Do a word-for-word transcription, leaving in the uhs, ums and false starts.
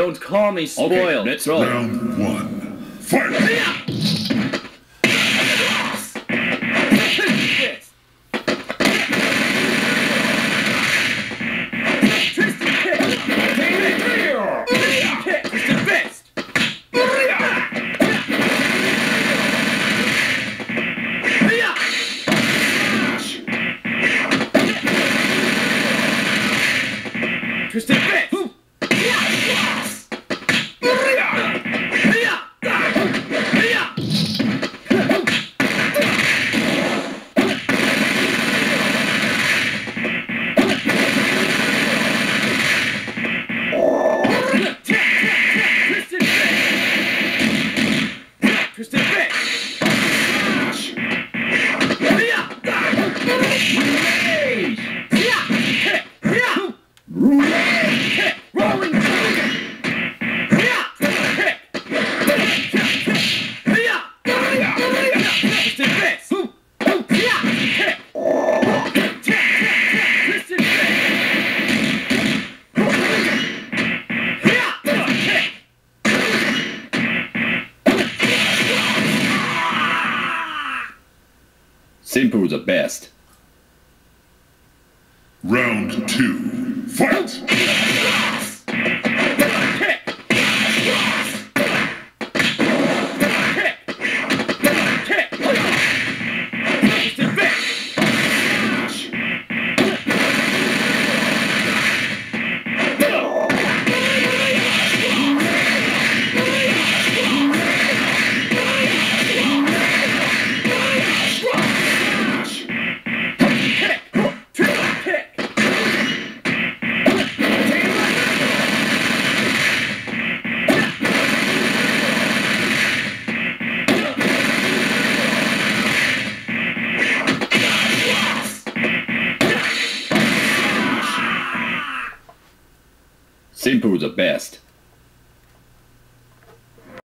Don't call me spoiled. Okay, let's roll. Round one. Fight! Tristan kick! Tristan kick! Tristan fist! Tristan fist! Tristan fist! Rolling kick! Tristan fist! Simple the best. Round two. Fight! Simple the best.